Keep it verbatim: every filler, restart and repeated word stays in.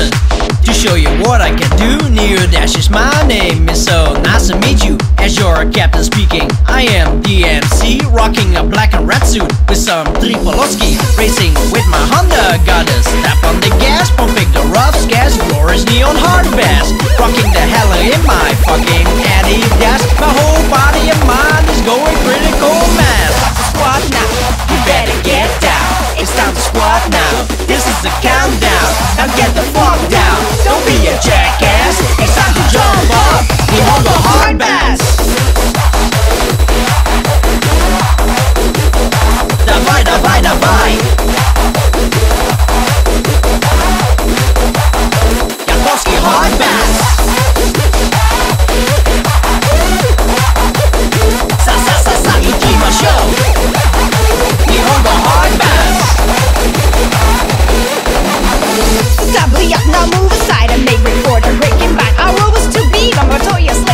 coming to show you what I can do. Neo Dash is my name, it's so nice to meet you. As your captain speaking, I am D M C, rocking a black and red suit with some Tripolowski, racing with my Honda. Gotta step on the gas, pumping the rough gas, glorious neon hard bass, rocking the hell in my fucking Adidas. My whole body and mind is going critical mass. Squat now, you better get down. It's time to squat now. This is the countdown. Now get the fuck down. Don't be a jackass. It's time to jump up. We hold the hard bass. Давай, давай, давай. Jankowski hard bass. Sa sa sa sa, ikimashou. We hold the hard bass. Doubly up, now move aside and make record a breaking back. Our role was to be the notorious